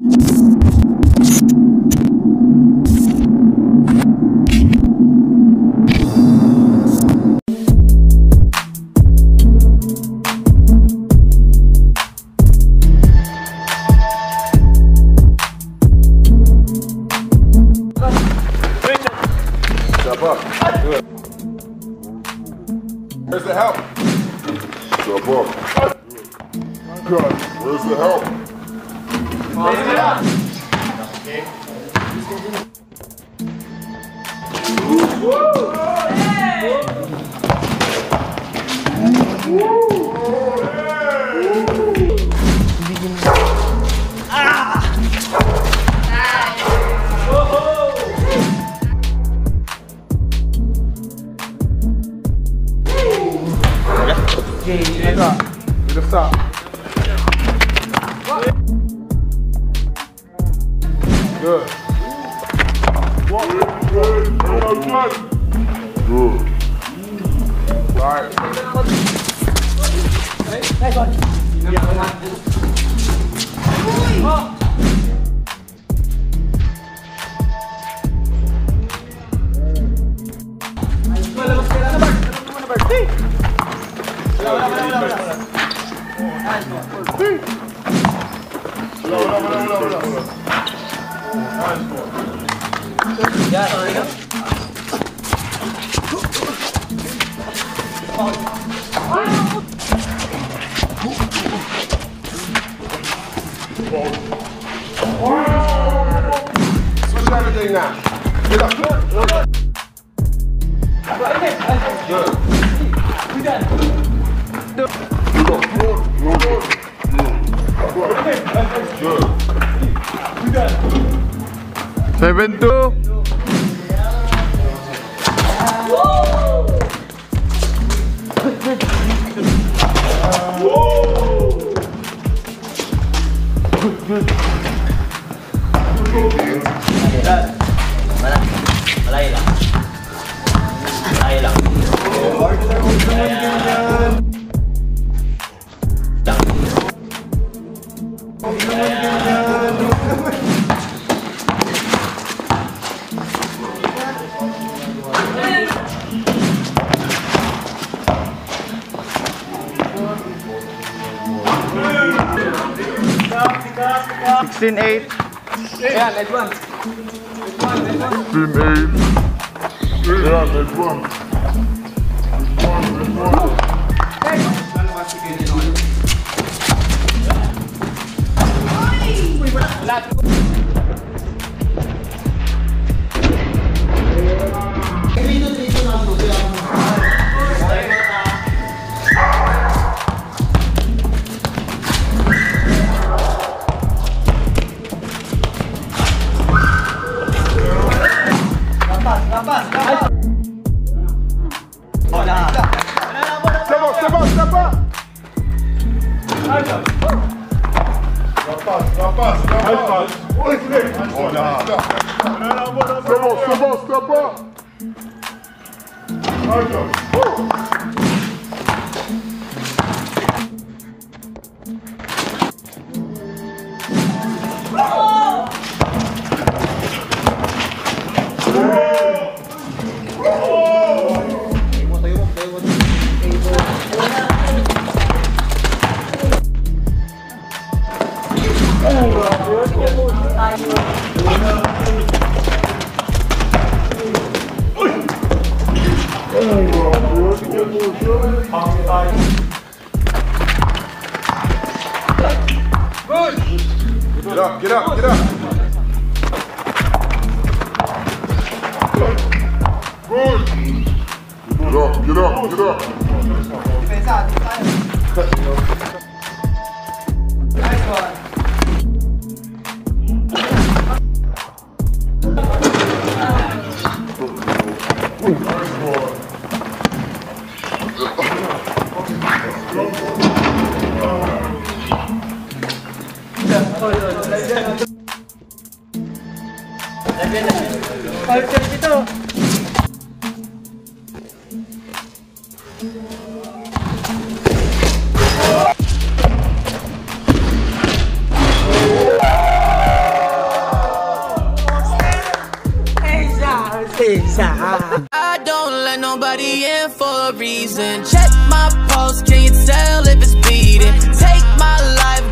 Where's the help? Step up. Good. Where's the help? Raise it up. Okay. Stop. Good. Good. All right. Nice one. Switch everything now. Get up. Good. We done. Good. 7-2. Malay lang. Malay lang. Sixteen 8. Yeah, let's one. 16-8. Yeah, that's one. Step up. Get up. Good. Get up. Defensa. Nice one. don't let nobody in for a reason. Check my pulse, can you tell if it's beating? Take my life,